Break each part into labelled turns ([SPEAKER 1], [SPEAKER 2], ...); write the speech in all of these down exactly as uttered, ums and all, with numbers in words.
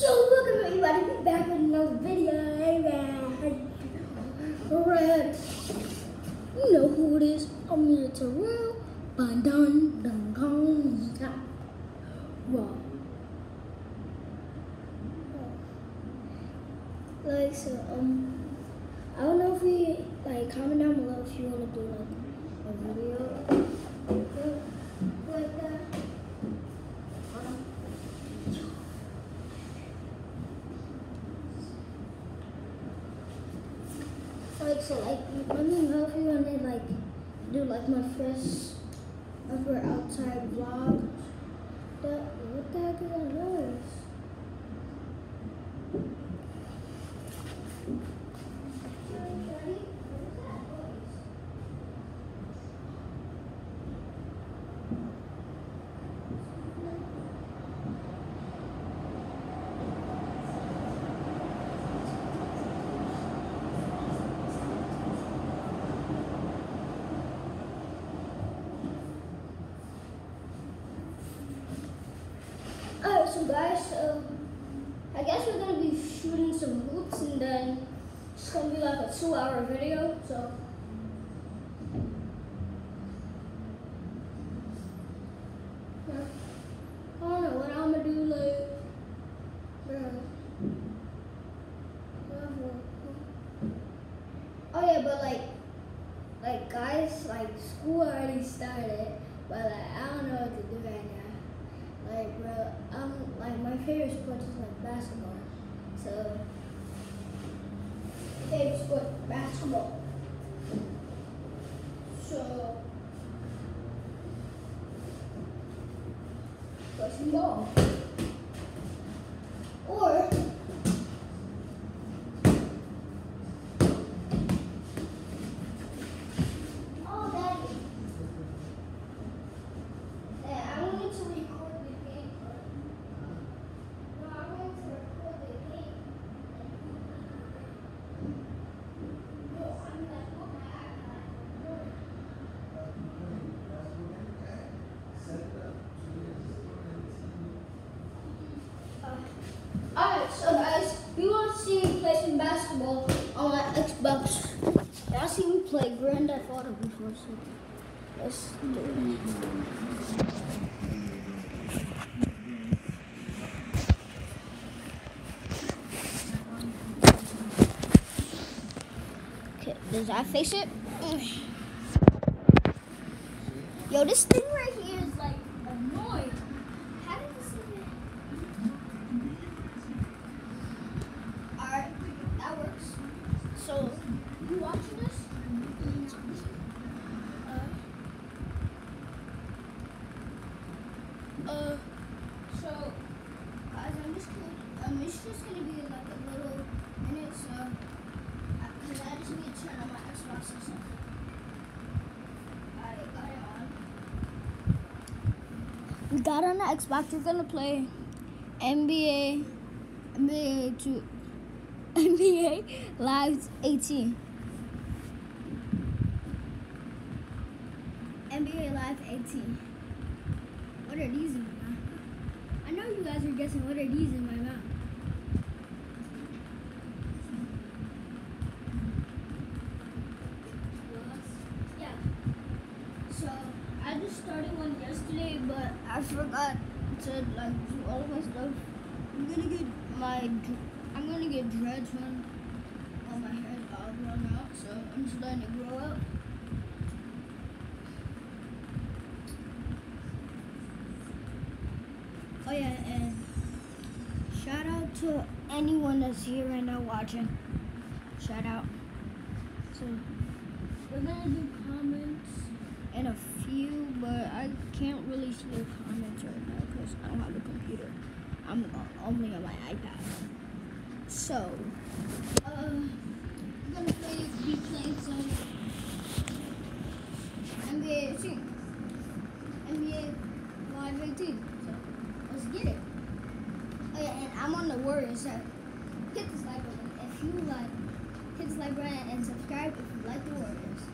[SPEAKER 1] Yo, welcome everybody, we back with another video. Amen. Alright. You know who it is. I'm here to real dun dun dun dun dun. Wow. Like so um I don't know if we like comment down below if you wanna do like a video like that. Like so, like let me know if you want to like do like my first ever outside vlog. That what the heck is that noise? Alright, so guys, uh, I guess we're gonna be shooting some hoops and then it's gonna be like a two hour video, so. Yeah. I don't know what I'm gonna do, like, uh, oh yeah, but like, like guys, like school already started, but like, I don't know what to do right now. Like, bro, I'm like my favorite sport is like basketball. So, favorite sport basketball. So, play some ball. Or oh, daddy. Yeah, I wanted to record the game. No, I wanted to record the game. No, I'm like on my iPad. Uh, Alright, so guys, we want to see me play some basketball on my Xbox. Y'all see me play Grand Theft Auto before, so let's do it. Okay, does that face it? Yo, this thing right here is like annoying. How did this even? Alright, that works. So, you watching this? Uh, uh so, guys, I'm just gonna, um, it's just gonna be like a little minute, so, because I just need to turn on my Xbox and stuff. I got it on. We got on the Xbox, we're gonna play N B A, N B A two, N B A Live eighteen. N B A Live eighteen. What are these in my mouth? I know you guys are guessing what are these in my mouth. Yeah. So I just started one yesterday, but I forgot to like do all of my stuff. I'm gonna get my I'm gonna get dreads when all my hair is all grown out, so I'm just letting it grow out. Oh yeah, and shout out to anyone that's here right now watching. Shout out. So we're gonna do comments in a few, but I can't really see the comments right now because I don't have a computer. I'm only on my iPad. So, uh, I'm gonna play, be playing some N B A eighteen. N B A Live eighteen. So, let's get it. Oh yeah, and I'm on the Warriors, so hit this like button if you like, hit this like button and subscribe if you like the Warriors.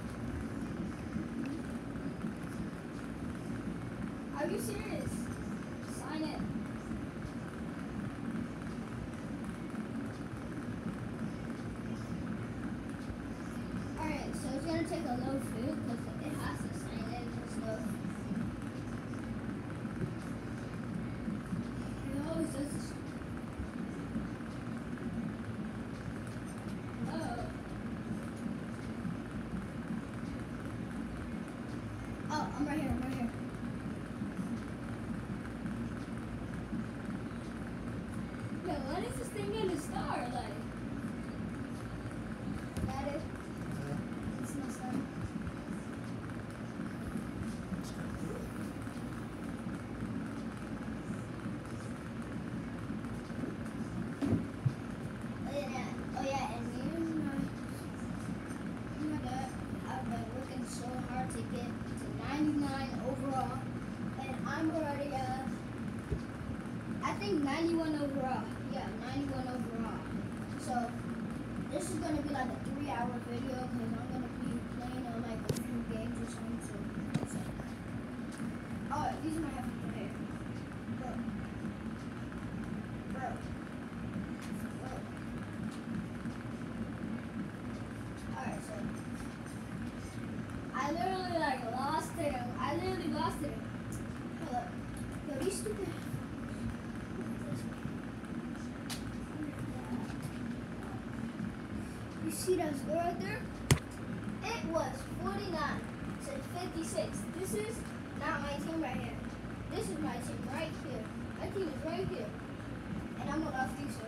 [SPEAKER 1] Are you serious? Sign it. take a low field because it has to sign in and stuff. It always does this. Oh. Oh, I'm right here, I'm right here. Yeah, when is this thing gonna start? Like, that is. It's not starting. Oh yeah, oh yeah, and me and my, me and my dad have been working so hard to get to ninety-nine overall, and I'm already uh, I think ninety-one overall. Yeah, ninety-one overall. So this is gonna be like a three-hour video because I'm gonna be playing on like a few games or something. So, so. Oh, these are my headphones right here. Bro. Bro. Bro. Alright, so I literally like lost it. I literally lost it. Hold up. Yo, these stupid. You see that score right there? It was forty-nine to fifty-six. This is not my team right here. This is my team right here. My team is right here. And I'm a lefty, so.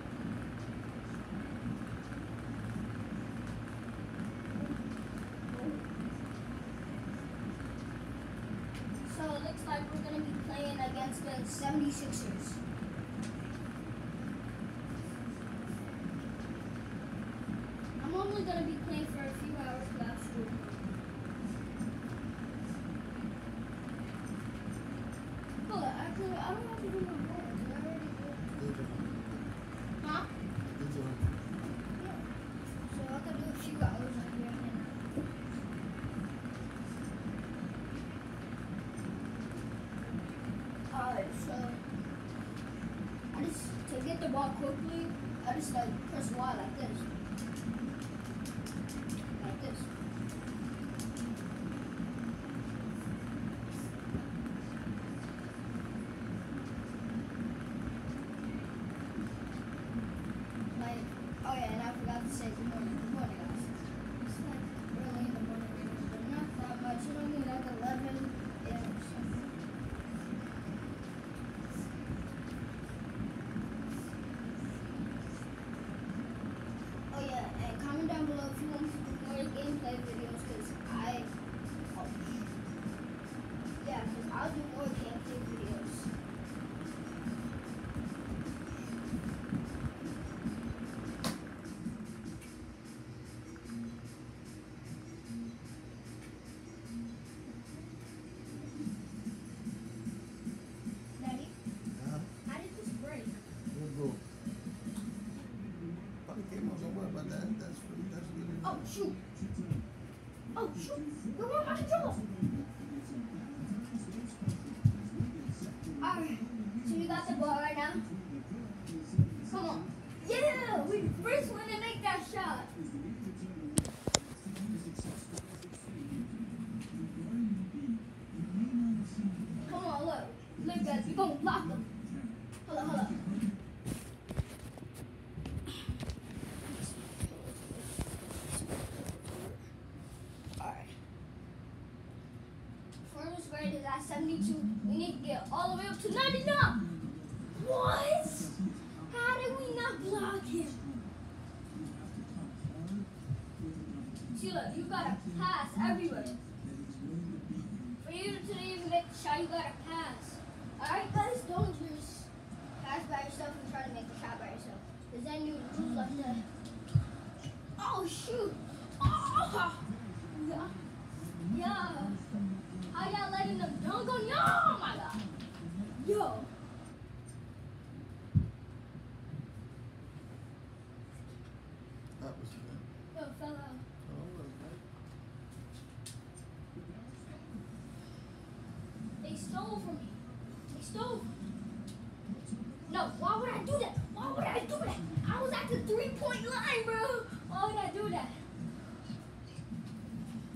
[SPEAKER 1] So it looks like we're going to be playing against the seventy-sixers. I'm only going to be playing for a few hours after school. Hold on, actually, I don't have to do my homework. Did I already do it? Huh? Yeah. So I have to do a few hours on here. Alright, so I just, to get the ball quickly, I just like press Y like this. Like this. Like, oh yeah, and I forgot to say good morning, good morning guys. It's like early in the morning, but not that much. It's only like eleven a m or something. Oh yeah, and comment down below if you want to do more gameplay videos, because I, oh, yeah, because I'll do more gameplay videos. Daddy,
[SPEAKER 2] Huh?
[SPEAKER 1] how did this break?
[SPEAKER 2] We'll go. Probably came out somewhere, but that, that's, that's really.
[SPEAKER 1] Oh shoot! Oh shoot! Where were my controls? Alright, so you got the ball right now? Come on. Yeah! We the first one to make that shot. Come on, look. Look guys, we're gonna block them. Hold on, hold on. Alright. First grade is at seventy-two. We need to get all the way up to ninety-nine. What? How did we not block him? See, look, you gotta pass everywhere. For you to even make the shot, you gotta pass. Alright, guys, don't just pass by yourself and try to make the shot by yourself. Because then you lose like that. Oh, shoot. Oh, yeah. Yeah. How y'all letting them dunk on you? Oh, my God. Yo.
[SPEAKER 2] That was good.
[SPEAKER 1] Yo, fell out.
[SPEAKER 2] Oh, well, right.
[SPEAKER 1] They stole from me. They stole. No, why would I do that? Why would I do that? I was at the three-point line, bro. Why would I do that?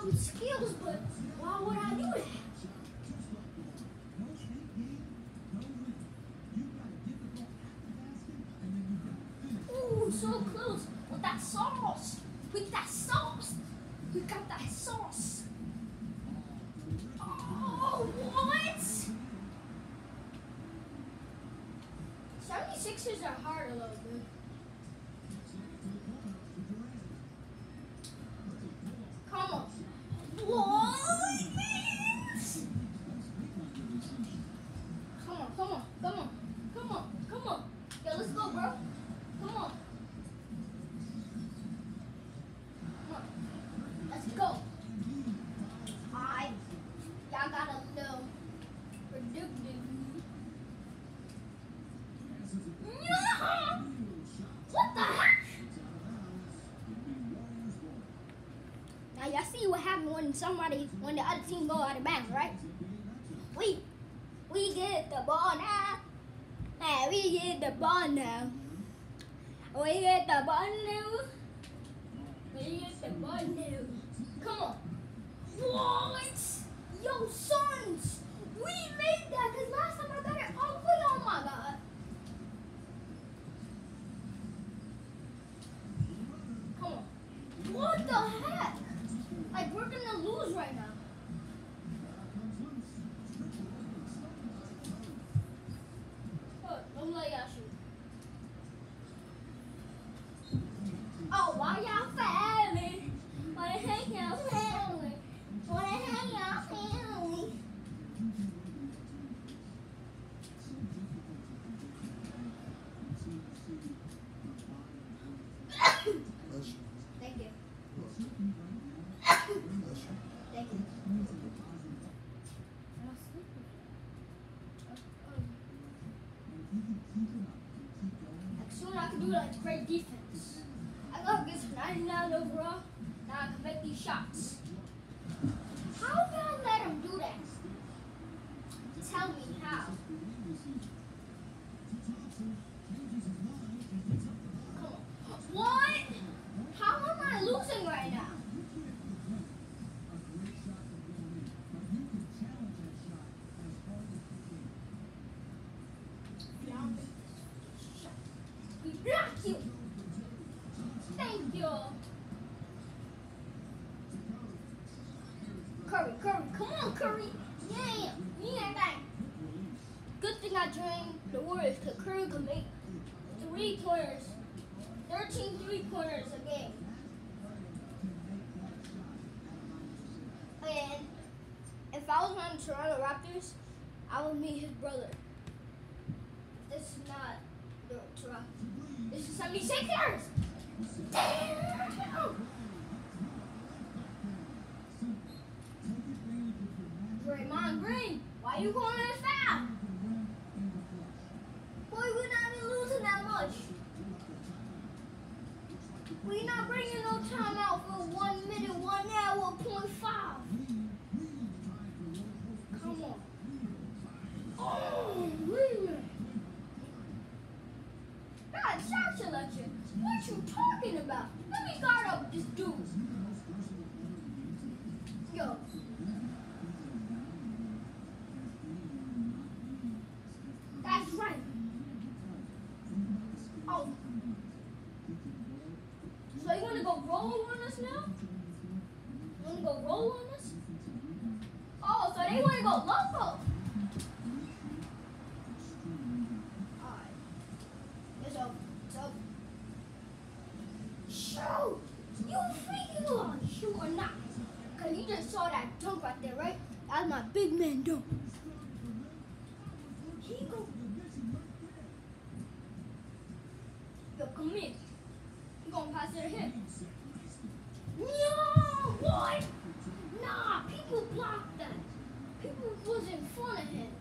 [SPEAKER 1] got those skills, but why would I do that? Ooh, so close with that sauce. With that sauce. We got that sauce. Oh, what? seventy-sixers are hard a little bit. Come on. What? Come on, come on, come on, come on, come on. Yo, let's go, bro. Come on. Come on. Let's go. I, y'all gotta know. Productive. Yeah. What the heck? Now y'all see what happened when somebody, when the other team go out of bounds, right? We, we get the ball now. Hey, we get the ball now. We get the ball now. We get the ball now. Come on. What? Yo, sons, we made that because last time I got it all way. Oh my God. Come on. What the heck? Like, we're gonna lose right now. Oh, don't let y'all shoot. Oh, why y'all family? Why the heck y'all family? Why the heck y'all family?
[SPEAKER 2] Bless you.
[SPEAKER 1] Thank you.
[SPEAKER 2] Bless you.
[SPEAKER 1] Thank you. Like, soon I can do like great defense. I gotta get some ninety-nine overall. Now I can make these shots. How can I let him do that? Tell me how. Come on. What? How am I losing right now? We blocked you. Thank you. Curry, Curry, come on, Curry. Yeah, yeah, bang. Good thing I joined the Warriors because Curry can make three pointers, thirteen three pointers a game. And if I was on the Toronto Raptors, I would meet his brother. This is not the Toronto. This is seventy-sixers. Damn! Draymond Green, why you calling it foul? Boy, we're not even losing that much. We're not bringing no timeout for one minute, one hour, point five. Come on. Oh, really? God, shot selection. What you talking about? Let me guard up this dude. Yo. That's right. Oh. So you want to go roll on us now? You want to go roll on us? Oh, so they want to go loco. Alright. It's over. It's over. Shoot! You think you are shoot or not? Because you just saw that dunk right there, right? That's my big man dunk. Here you go. Yo, come here. You gonna pass it to him? No, what? Nah, people blocked that. People was in front of him.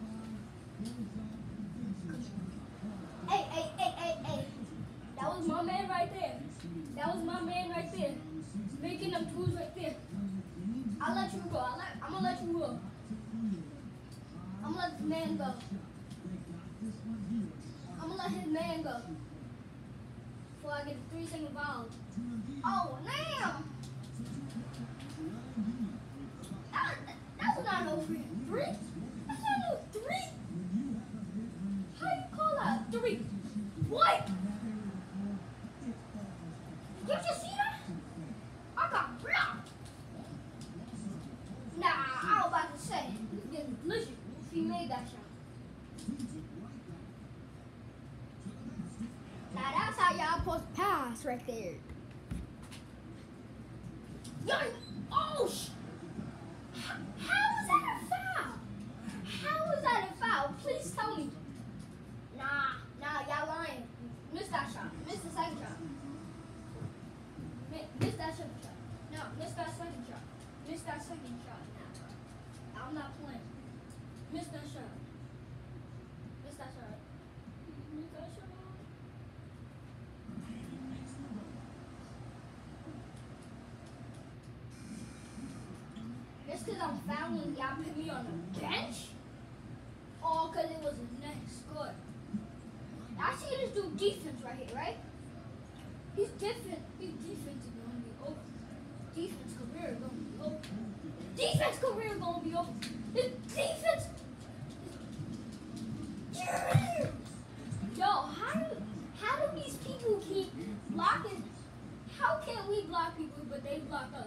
[SPEAKER 1] Hey, hey, hey, hey, hey. That was my man right there. That was my man right there. Making them twos right there. I'll let you go. I'll let, I'm gonna let you go. I'm gonna let the man go. I'm gonna let his man go. Before I get a three second foul. Oh, damn! bounce right there. Yo, oh, sh- how, how is that a foul? How is that a foul? Please tell me. Nah, nah, y'all lying. Miss that shot. Miss the second shot. Mi- Miss that second shot. No, miss that second shot. Miss that second shot. Nah, I'm not playing. Miss that shot. Miss that shot. Miss that shot. Just because I'm fouling, y'all put me on the bench? All because it was a nice score. I see this dude defense right here, right? His defense, his defense is going to be over. Defense career is going to be over. Defense career is going to be over. His defense. Yo, how do, how do these people keep blocking? How can we block people, but they block us?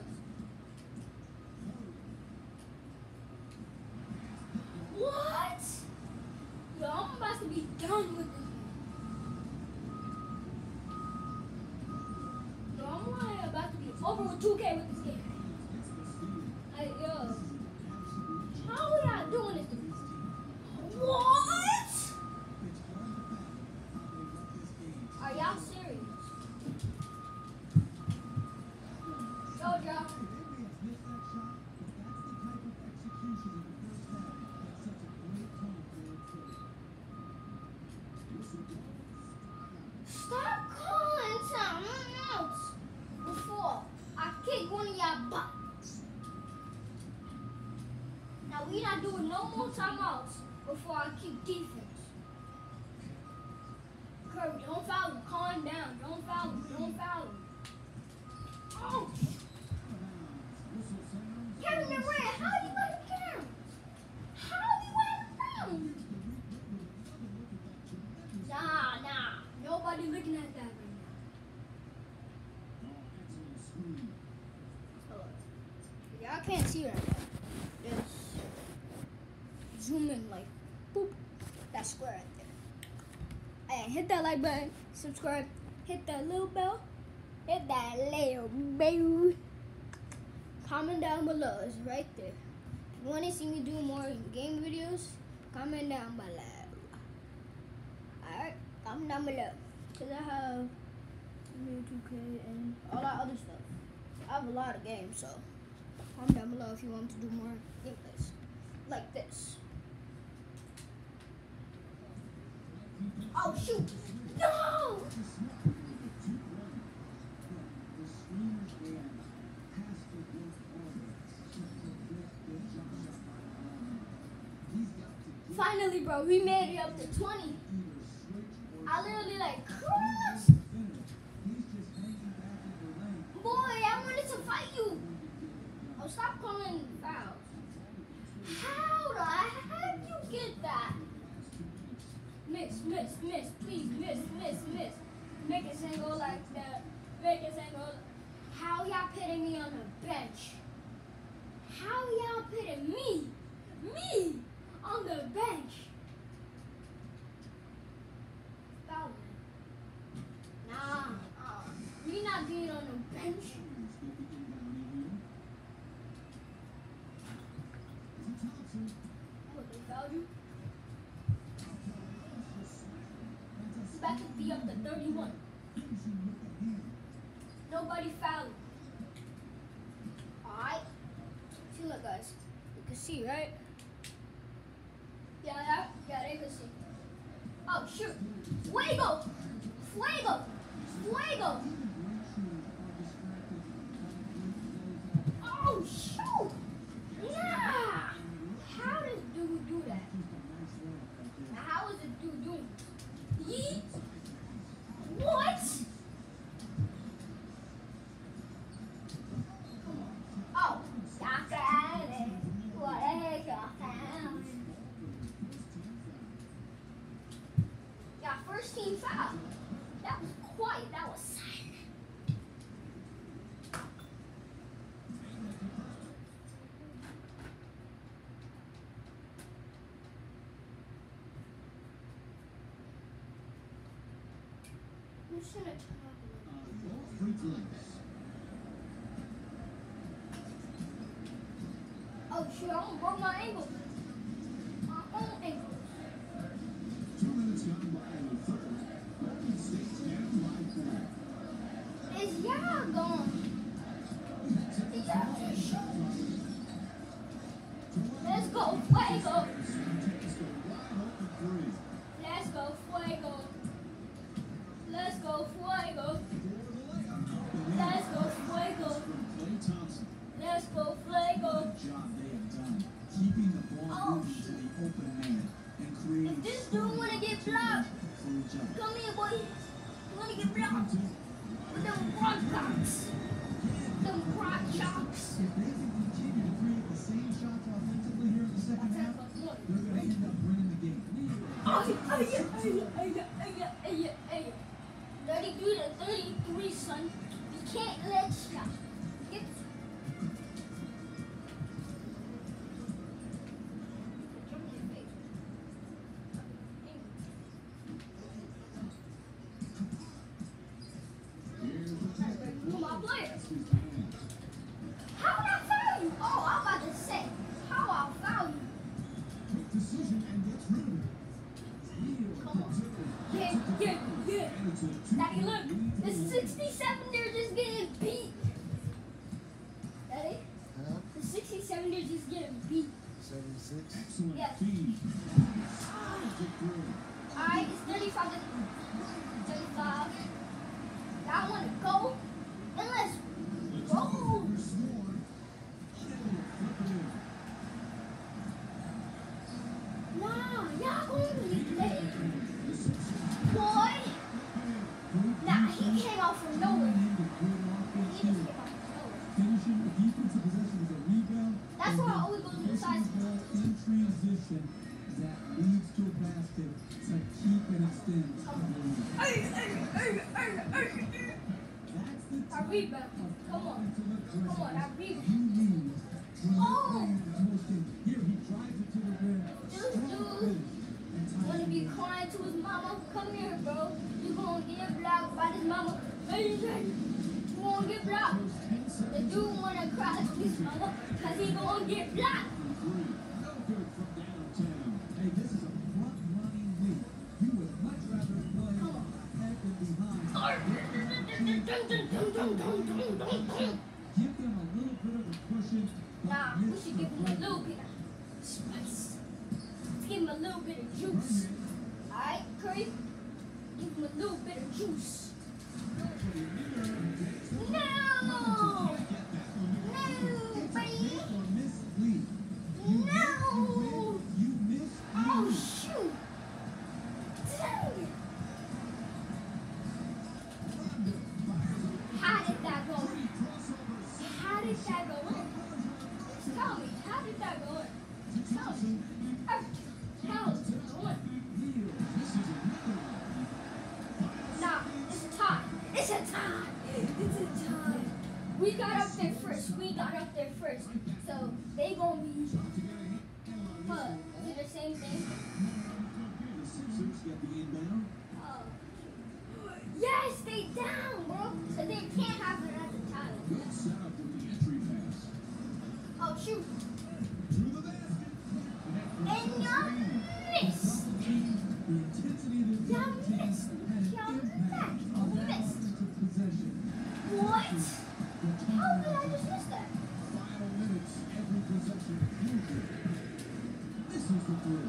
[SPEAKER 1] What? Yo, I'm about to be done with this. Yo, I'm like about to be over with two K with this game. Hey, yo. How are y'all doing this to me? What? Are y'all serious? Yo, y'all. Stop calling something else before I kick one of y'all butts. Now we not doing no more timeouts before I kick defense. Curry, don't foul him. Calm down. Don't foul him. Don't foul him. Oh! Kevin Durant, how do you let him down? How do you let him down? Nah, nah. Nobody looking at that right now. Hello. Y'all can't see right now. Just zoom in like, boop. That square right there. And hit that like button, subscribe, hit that little bell, hit that little bell. Comment down below, it's right there. If you want to see me do more game videos, comment down below. Alright, comment down below. Because I have two K and all that other stuff. I have a lot of games, so comment down below if you want to do more gameplays. Like this. Oh shoot! No! Finally, bro, we made it up to twenty. I literally like crushed. Boy, I wanted to fight you. Oh, stop calling fouls. How the heck you get that? Miss, miss, miss, please, miss, miss, miss. Make it single like that. Make it single. How y'all putting me on the bench? How y'all putting me, me, on the bench? Foul. Nah, uh, me not being on the bench. What, they fouled you? It's about to be up to thirty-one. Nobody fouled. Alright. See, look, guys. You can see, right? Yeah, yeah, yeah, they can see. Oh, shoot. Fuego! Fuego! Fuego! Oh, shoot! Yeah! How does dude do that? Now, how is the dude doing this? Yeet! What? Oh, y'all got it. What the heck y'all found? Yeah, first team foul. That was quiet. That was silent. I'm just gonna talk a little. Oh shit, I almost broke my ankle. My own ankle.
[SPEAKER 2] Two minutes gone by in the third. Golden State's down by four.
[SPEAKER 1] Is y'all gone? Is y'all just shoot? Let's go, Fuego.
[SPEAKER 2] Takes the wide open three.
[SPEAKER 1] Let's go, Fuego. Let's go, Fuego.
[SPEAKER 2] For the layup.
[SPEAKER 1] Let's go, Fuego.
[SPEAKER 2] From Klay Thompson.
[SPEAKER 1] Let's go, Fuego.
[SPEAKER 2] Good job they have done. Keeping the ball
[SPEAKER 1] Oh,
[SPEAKER 2] moving to the open man and creating
[SPEAKER 1] If this dude wanna get blocked,
[SPEAKER 2] for each other.
[SPEAKER 1] come here, boy. You wanna get blocked? With them front cocks. Them crotch cocks.
[SPEAKER 2] If they can continue to create the same shots offensively here in the second half, they're going to end up winning the game.
[SPEAKER 1] Oh, yeah, oh, yeah, oh, yeah, oh, yeah, oh, yeah, oh, yeah, oh, yeah. thirty-three to thirty-three, son. You can't let shot. Get Come on, player. How would I foul you? Oh, I'm about to say, how I foul you?
[SPEAKER 2] Quick decision and gets rid of it.
[SPEAKER 1] Come on. Yeah, yeah, yeah. Daddy, look, the sixty-seven, they're just getting beat. Daddy,
[SPEAKER 3] Huh?
[SPEAKER 1] the sixty-seven, they're just getting beat.
[SPEAKER 3] seventy-six.
[SPEAKER 2] Excellent
[SPEAKER 1] Yeah.
[SPEAKER 2] feed.
[SPEAKER 1] Alright, it's thirty-five to thirty-five. Y'all want to go? Then let's go. Nah, y'all going to be late. Boy. Nah, he came out from nowhere. He just came out from nowhere.
[SPEAKER 2] Finishing the defensive possession with a rebound.
[SPEAKER 1] That's why I always go to the side.
[SPEAKER 2] Ball in transition that leads to a basket to keep and extend the lead.
[SPEAKER 1] Hey, hey, hey, hey, hey.
[SPEAKER 2] That's the
[SPEAKER 1] I rebound. Come on. Come on, I rebound.
[SPEAKER 2] you need when
[SPEAKER 1] Oh.
[SPEAKER 2] you're playing the motion. Here he drives it to the rim.
[SPEAKER 1] This
[SPEAKER 2] Strong
[SPEAKER 1] dude
[SPEAKER 2] finish. And ties
[SPEAKER 1] wanna
[SPEAKER 2] the
[SPEAKER 1] be
[SPEAKER 2] game.
[SPEAKER 1] crying to his mama. Come here, bro. You gonna get blocked by his mama. Hey, hey. You gonna get blocked.
[SPEAKER 2] Those ten
[SPEAKER 1] The
[SPEAKER 2] seconds
[SPEAKER 1] dude wanna cry to his mama cause he gonna get blocked.
[SPEAKER 2] from three. No good from downtown. Hey, this is a front running league. You would much rather play
[SPEAKER 1] Come on.
[SPEAKER 2] ahead than behind. Give them a little bit of a cushion. but
[SPEAKER 1] Nah, we
[SPEAKER 2] miss
[SPEAKER 1] should
[SPEAKER 2] the
[SPEAKER 1] give him a
[SPEAKER 2] break.
[SPEAKER 1] little bit of spice. Let's give him a little bit of juice. Alright, Curry? Give him a little bit of juice. No! No, buddy!
[SPEAKER 2] Or miss lead. You
[SPEAKER 1] No!
[SPEAKER 2] win, you miss, you
[SPEAKER 1] Oh,
[SPEAKER 2] lose.
[SPEAKER 1] shoot! Dang it! How did that go? How did that go in? Tell me, how did that go in? Tell me. How did it go in? Nah, it's a tie. It's a tie. It's a tie. We got up there first. We got up there first. So they gonna be. Huh? Is it the same thing?
[SPEAKER 2] The Sixers get the inbound.
[SPEAKER 1] Oh. Yes, they down, bro. So they can't have it at the time.
[SPEAKER 2] Good setup with the entry pass.
[SPEAKER 1] Oh shoot.
[SPEAKER 2] To the basket.
[SPEAKER 1] And y'all missed.
[SPEAKER 2] The intensity of the
[SPEAKER 1] Y'all
[SPEAKER 2] team
[SPEAKER 1] missed.
[SPEAKER 2] had an
[SPEAKER 1] Y'all
[SPEAKER 2] impact
[SPEAKER 1] missed.
[SPEAKER 2] on that
[SPEAKER 1] Missed.
[SPEAKER 2] offensive possession.
[SPEAKER 1] What?
[SPEAKER 2] The
[SPEAKER 1] How did I
[SPEAKER 2] turnover,
[SPEAKER 1] just miss that?
[SPEAKER 2] final minutes, every possession crucial. This is the three.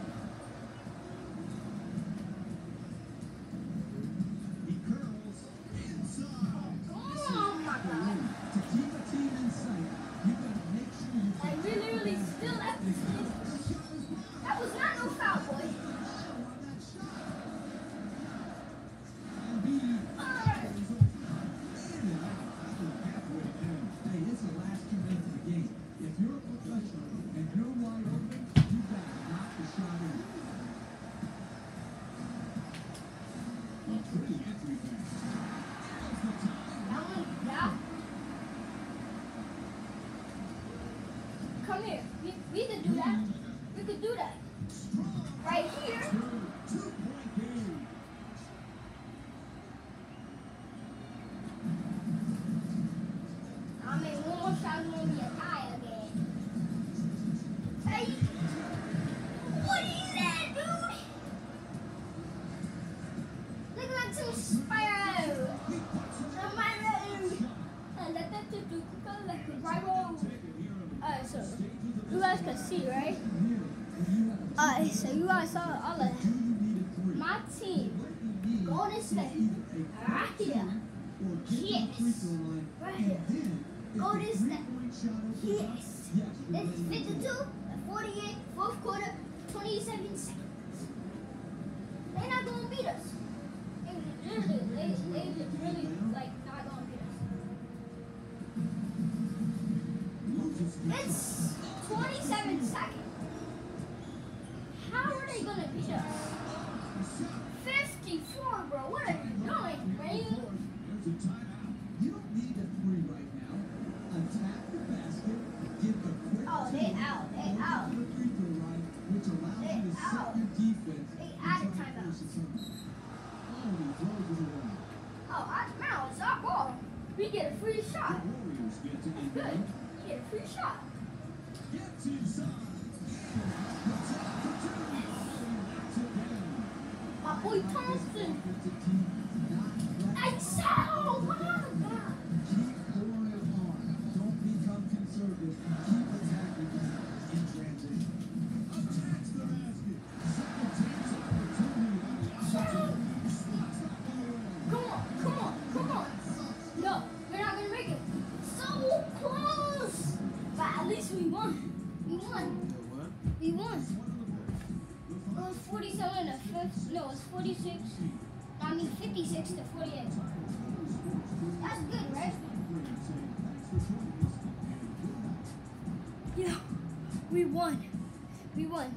[SPEAKER 2] He curls inside.
[SPEAKER 1] Oh my god.
[SPEAKER 2] To keep a team in sight, you gotta make sure you
[SPEAKER 1] Like we literally still at the stage. That was not no foul, boy. Alright.
[SPEAKER 2] Hey, it's the last two minutes of the game. If you're a professional and you're wide open, you gotta knock the shot in. A pretty entry pass. Now's the time.
[SPEAKER 1] That one, yeah. Come here. We, we could do that. We could do that. Right here.
[SPEAKER 2] Two, two-point game.
[SPEAKER 1] guys can see, right? Uh, so you guys saw all of that. My team, Golden State, right here. Yes. Right here. Golden State. Yes. This is fifty-two, forty-eight, fourth quarter, twenty-seven seconds. They're not going to beat us. They literally, they, they really, like, not going to beat us. It's twenty-seven seconds. How are they going to beat us? fifty-four, bro. What are you doing, man?
[SPEAKER 2] You don't need a three right now. Attack the basket. Give the quick
[SPEAKER 1] Oh, they out. They out.
[SPEAKER 2] the free throw line, which allows
[SPEAKER 1] They
[SPEAKER 2] you to set
[SPEAKER 1] out.
[SPEAKER 2] your defense.
[SPEAKER 1] They
[SPEAKER 2] and
[SPEAKER 1] out of
[SPEAKER 2] try to
[SPEAKER 1] timeout.
[SPEAKER 2] force it home. Oh, he throws it away.
[SPEAKER 1] Oh, I, now it's our ball. We get a free shot.
[SPEAKER 2] The Warriors get to
[SPEAKER 1] That's good. We get a free shot.
[SPEAKER 2] Gets inside. Puts it up for two. Knocks it down.
[SPEAKER 1] My boy Thompson.
[SPEAKER 2] Offensive team not let
[SPEAKER 1] I saw. Oh, my God.
[SPEAKER 2] Keep pouring it on. Don't become conservative. Keep attacking in transition. Attacks the basket. Second chance opportunity on the outside. Slots that one away.
[SPEAKER 1] Come on, come on, come on. No, we're not going to make it. So close. But at least we won. We won. We won. It was forty-seven to fifth. No, it was forty-six. I mean fifty-six to forty-eight. That's good, right? Yeah, we won. We won.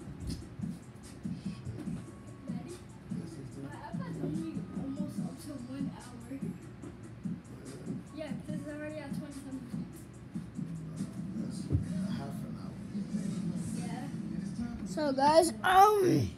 [SPEAKER 1] Daddy, my iPad's only almost up to one hour. Yeah, because it's already at twenty-seven minutes.
[SPEAKER 3] That's half an hour.
[SPEAKER 1] Yeah. So guys, um,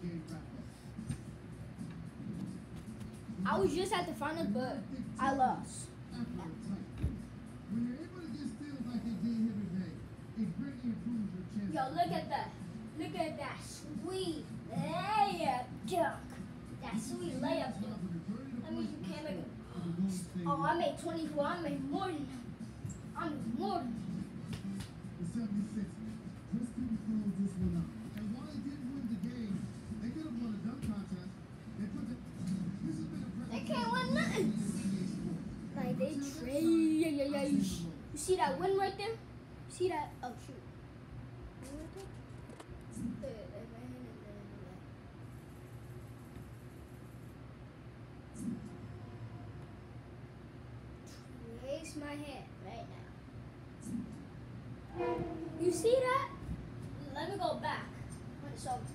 [SPEAKER 1] I was just at the finals, but I lost.
[SPEAKER 2] When you're able to get steals like they did here today, it greatly improves your chance.
[SPEAKER 1] Yo, look at that. Look at that sweet layup dunk. That sweet layup dunk. That means you can't make it. Oh, I made twenty-four. I made more than him. I made more than him.
[SPEAKER 2] The seventy-sixers just couldn't close this one out. And while they didn't win the game, they could have won a dunk contest. They put the, this has been a
[SPEAKER 1] They can't win nothing. Like they trade. Yeah, yeah, yeah. You, sh- you see that win right there? See that? Oh shoot. Win right there? There, there, right here, there, there, there. Raise my hand right now. You see that? Let me go back when it's over.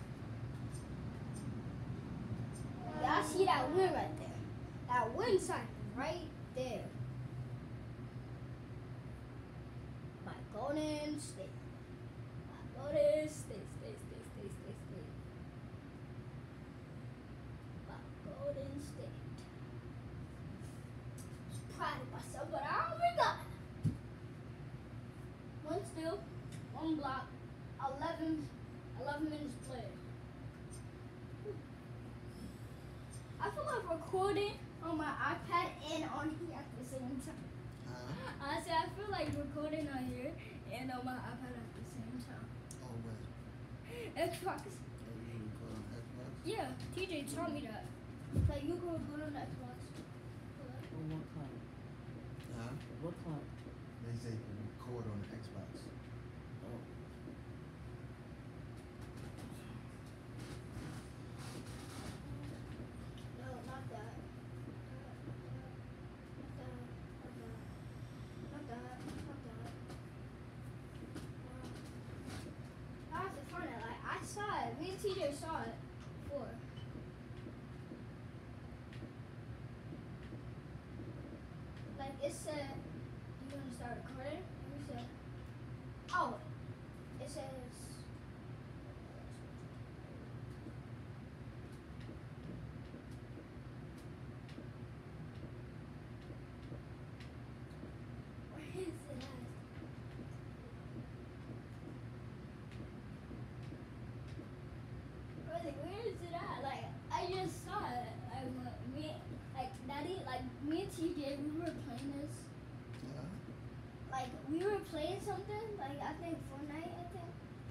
[SPEAKER 1] Y'all see that win right there? That win sign right there. My Golden State. My Golden State, State, State, State, State, State. My Golden State. I'm proud of myself, but I already got it. One steal, one block, eleven, eleven minutes played. I feel like recording on my iPad and on here at the same time.
[SPEAKER 3] Huh?
[SPEAKER 1] I said I feel like recording on here and on my iPad at the same time.
[SPEAKER 3] Oh, wait.
[SPEAKER 1] Xbox.
[SPEAKER 3] Oh, you record on Xbox?
[SPEAKER 1] Yeah, T J taught me that. Like you can record on Xbox.
[SPEAKER 4] On what cloud?
[SPEAKER 3] Huh?
[SPEAKER 4] What cloud?
[SPEAKER 3] They say you can record on the Xbox.
[SPEAKER 4] Oh.
[SPEAKER 1] No, not that. Not that. Not that. Not that. I have to find it. Like I saw it. Me and T J saw it before. Like it said, you want to start recording? We said, oh, it says. Where is it at? Really, where is it at? Like, I just saw it. Like, when me, like, Daddy, like, me and T J, we were playing this.
[SPEAKER 3] Huh?
[SPEAKER 1] Like, we were playing something, like, I think Fortnite, I think.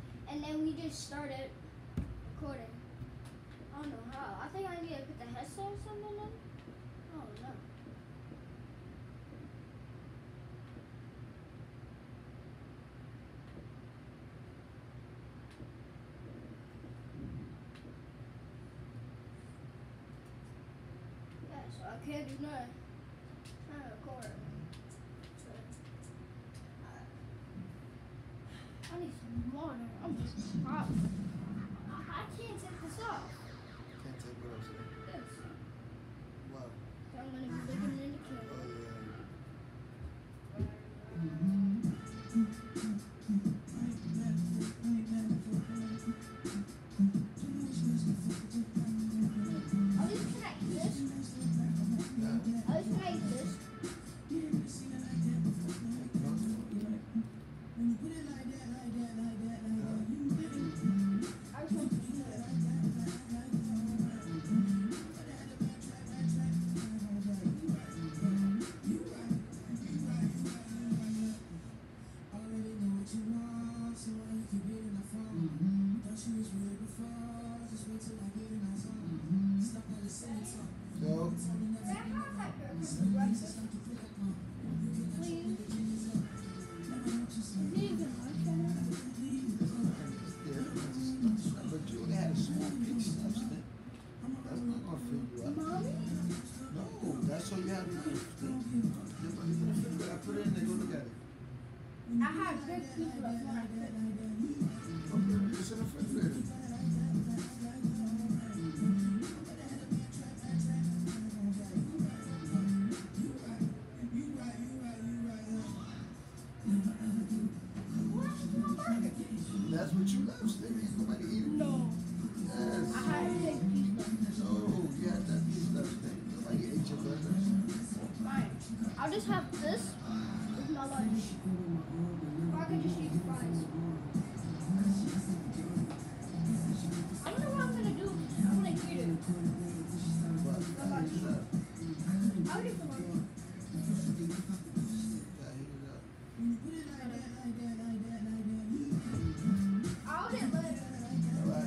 [SPEAKER 1] and we just started recording. I don't know how. I think I need to put the headset or something in. I don't know. Yeah, so I can't do nothing. I'm trying to record. So, I, I need some water. I'm just hot. I, I can't take this off.
[SPEAKER 3] Can't take what else? eh?
[SPEAKER 1] This.
[SPEAKER 3] Wow.
[SPEAKER 1] I'm gonna be looking in the
[SPEAKER 3] Oh
[SPEAKER 1] camera.
[SPEAKER 3] yeah.
[SPEAKER 1] At least can I eat this?
[SPEAKER 3] Yeah.
[SPEAKER 1] At least can I eat this? I just want to eat it.
[SPEAKER 3] No.
[SPEAKER 1] Can I contact her for breakfast? Please. Is he even watching
[SPEAKER 3] Yeah. But you only had a small piece of stuff. That's not gonna fill you
[SPEAKER 1] it?
[SPEAKER 3] up.
[SPEAKER 1] Mommy?
[SPEAKER 3] No, that's all you have to do. You're gonna fill it. I put it in there. Go look at it.
[SPEAKER 1] I had big piece left when I cooked.
[SPEAKER 3] Okay, it's in the refrigerator. That's what you love, Stevie. Nobody eat it.
[SPEAKER 1] No.
[SPEAKER 3] Yes.
[SPEAKER 1] I had a big piece left.
[SPEAKER 3] No, you had that piece left, Stevie. Nobody ate your burgers.
[SPEAKER 1] Fine. I'll just have this with my lunch. Or I can just eat fries. I don't know what I'm gonna do. I'm gonna eat it.
[SPEAKER 3] But I ate it up.
[SPEAKER 1] I'll eat for lunch.
[SPEAKER 3] I ate it up.
[SPEAKER 1] I'll eat later.
[SPEAKER 3] All right.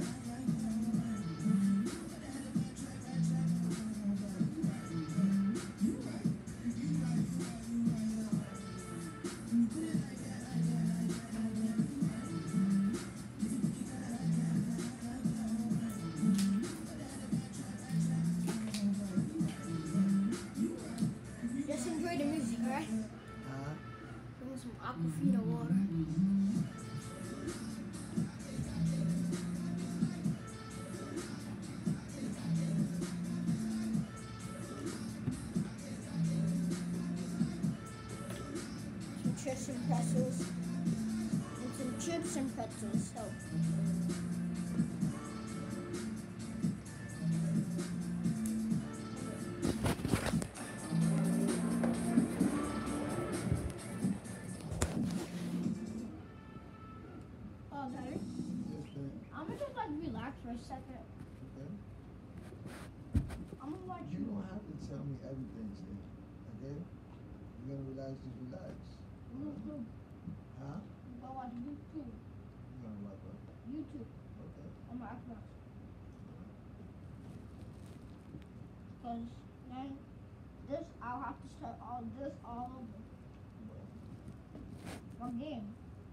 [SPEAKER 1] Just enjoy the music, alright?
[SPEAKER 3] Uh-huh.
[SPEAKER 1] Give me some Aquafina water. Some chips and pretzels. And some chips and pretzels. So. Oh, better.
[SPEAKER 3] Yes, babe.
[SPEAKER 1] I'm gonna just like relax for a second.
[SPEAKER 3] Okay.
[SPEAKER 1] I'm gonna watch
[SPEAKER 3] You don't have to tell me everything, Steve. Okay? You're gonna relax, just relax.
[SPEAKER 1] YouTube.
[SPEAKER 3] Huh?
[SPEAKER 1] Go watch YouTube.
[SPEAKER 3] You're gonna watch what?
[SPEAKER 1] YouTube
[SPEAKER 3] Okay.
[SPEAKER 1] on my Xbox. Cause then this I'll have to start all this all over. What game?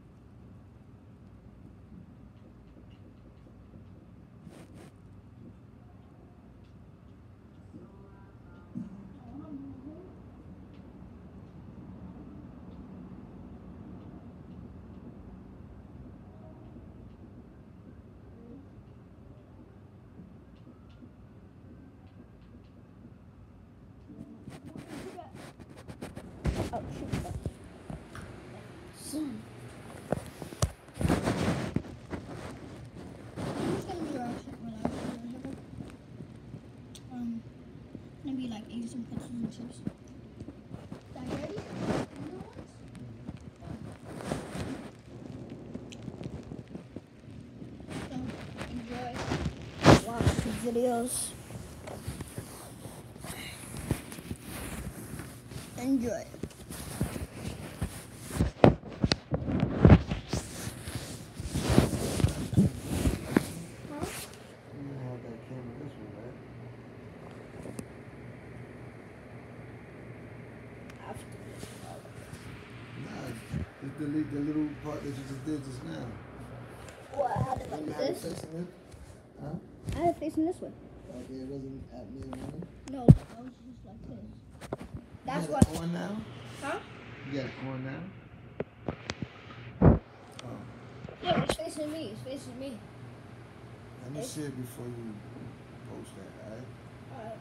[SPEAKER 1] Oh, shoot. Son. I'm just gonna be relaxed, relaxed, relaxed. Um, gonna be like eating some pretzels and chips. Are you ready? So, enjoy. Watch the videos. Enjoy.
[SPEAKER 3] little part that you just did just now.
[SPEAKER 1] What, I had it
[SPEAKER 3] You
[SPEAKER 1] like
[SPEAKER 3] had it
[SPEAKER 1] this?
[SPEAKER 3] facing it? Huh?
[SPEAKER 1] I had it facing this way.
[SPEAKER 3] Okay, it wasn't at me and money.
[SPEAKER 1] No, I was just like this.
[SPEAKER 3] You
[SPEAKER 1] That's
[SPEAKER 3] got
[SPEAKER 1] what.
[SPEAKER 3] it on now?
[SPEAKER 1] Huh?
[SPEAKER 3] You got it on now? Oh.
[SPEAKER 1] Yeah, it's facing me. It's facing me.
[SPEAKER 3] Let me see it before you post that, alright?
[SPEAKER 1] Alright.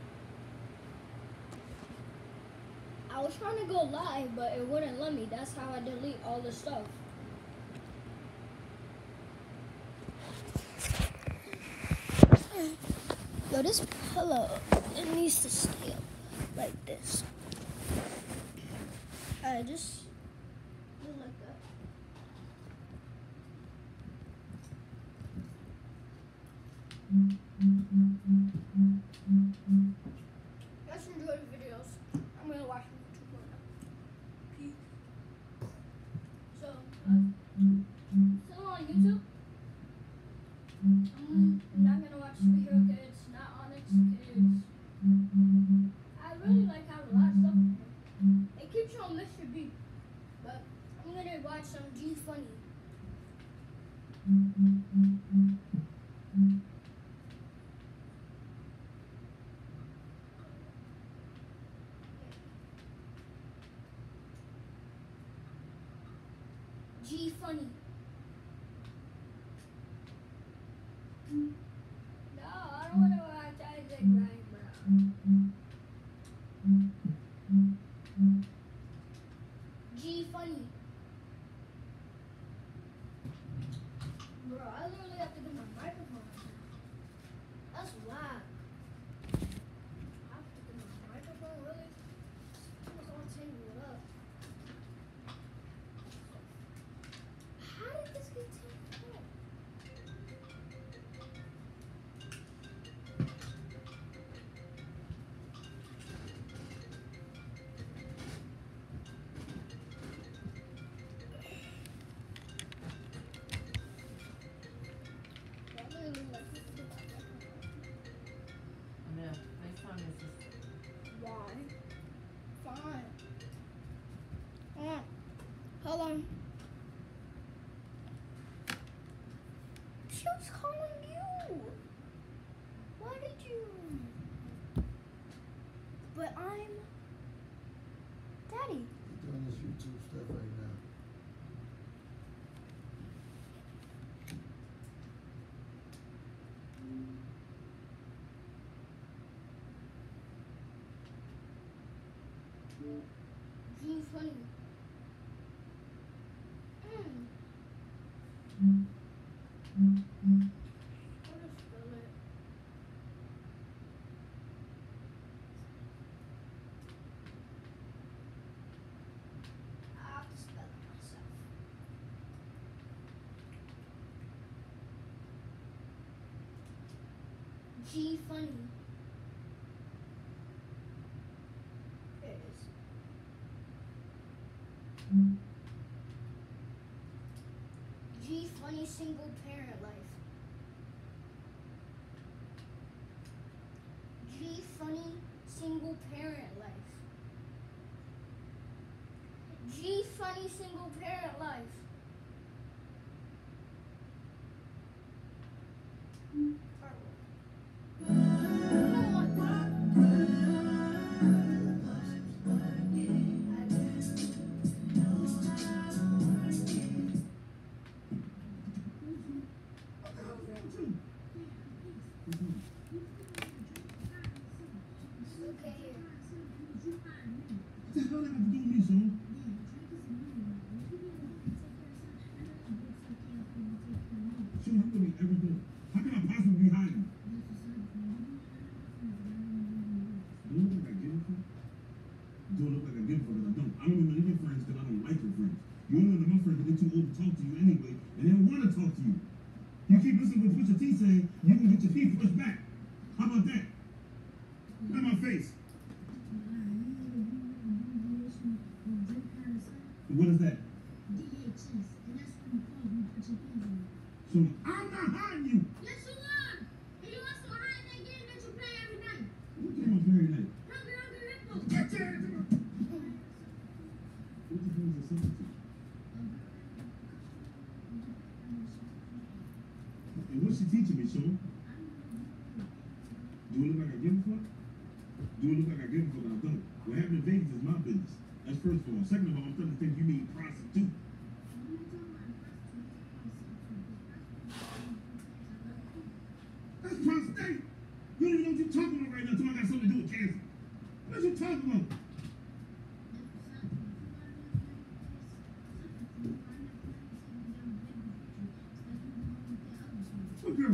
[SPEAKER 1] I was trying to go live, but it wouldn't let me. That's how I delete all the stuff. Yo, this pillow, it needs to stay up like this. Alright, just do it like that. Guys enjoy the videos. I'm gonna watch them two more now. Peace. So, uh, still on YouTube. I'm not gonna watch Superhero Kids, not Onyx Kids. I really like how a lot of stuff on there. It keeps showing Mister B, but I'm gonna watch some G Funny. G Funny. No, I don't want to watch Isaac Ryan Brown. G Funny. Bro, I literally have to get my microphone. That's whack. I have to get my microphone, really? I'm just gonna tangle it up. How did this get tangled up? I literally like to get my microphone.
[SPEAKER 4] I know. FaceTime is just.
[SPEAKER 1] Why? Fine. Alright. Hold on. She was calling you. Why did you? But I'm Daddy.
[SPEAKER 3] You're doing this YouTube stuff right now.
[SPEAKER 1] G Funny. Mm. How to spell it? I have to spell it myself. G Funny. There it is. G Funny single parent life. G Funny single parent life. G Funny single parent life. Okay, here.
[SPEAKER 2] What the hell that have to do with me, son? Son, I'm gonna be every day. How can I possibly be hiding? Do I look like I give a fuck? Do I look like I give a fuck? 'Cause I don't. I don't even like your friends because I don't like your friends. You only know my friends because they're too old to talk to you anyway, and they don't want to talk to you. You keep listening to what Pusha T saying, you can get your feet pushed back. How about that? Look at my face. What is that? So I'm not hiding you.
[SPEAKER 5] Yes, you are. And you also hide that game that you play every night.
[SPEAKER 2] What game was very late?
[SPEAKER 5] Hungry, hungry, hippo.
[SPEAKER 2] Get your hands in my... What the hell is a substitute? And what's she teaching me, Sean? Do it look like I give a fuck? Do it look like I give a fuck and I don't? What happened in Vegas is my business. That's first of all. Second of all, I'm starting to think you mean prostitute. That's prostate. You don't even know what you're talking about right now until I got something to do with cancer. What you talking about? What girl?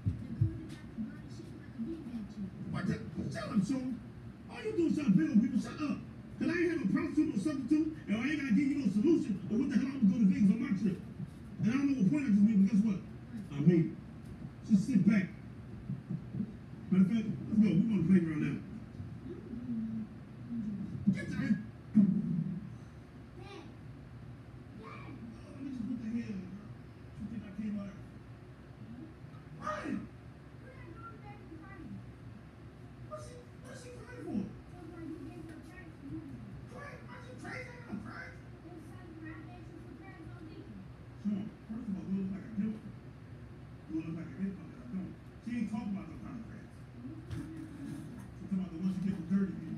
[SPEAKER 2] What the? Tell him, Sean. All you do is try to build people. Shut up. Because I ain't have a prostitute or substitute, and I ain't got to give you no solution of what the hell I'm going to go to Vegas on my trip. And I don't know what point I just made, but guess what? I made it. Just sit back. Matter of fact, let's go. We're going to the playground now. Get there. Oh, let me just put the hair in there, girl. You think I came out? Ryan! What's she, what's she crying for? Crying? Why she crazy? I'm not crying. Sean, first of all, do it look like a giver? Do it look like a giver that I don't? She ain't talking about no kind of crabs. She's talking about the ones you get from dirty people.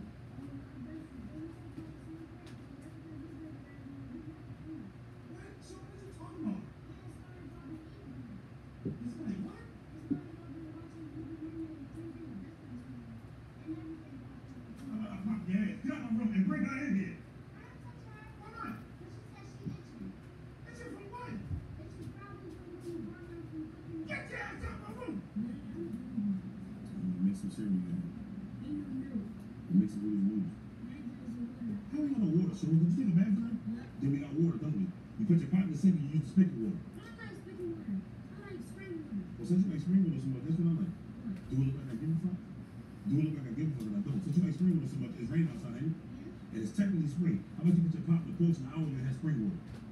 [SPEAKER 2] What? Sean, what you talking about? It's like, what? I'm gonna pop your ass. Get out my room and bring her in here. Why not? It's from what? Get your ass out my room. Make some cereal in here. And mix it with his noodles. How we got no water? So did you take a bath tonight? Then we got water, don't we? You put your pot in the sink and you use the spigot water. Well, since you like spring water so much, that's what I like. Do it look like I give a fuck? Do it look like I give a fuck and I don't? Since you like spring water so much, it's raining outside, ain't it? And it's technically spring. How about you put your pot in the porch and I only have spring water?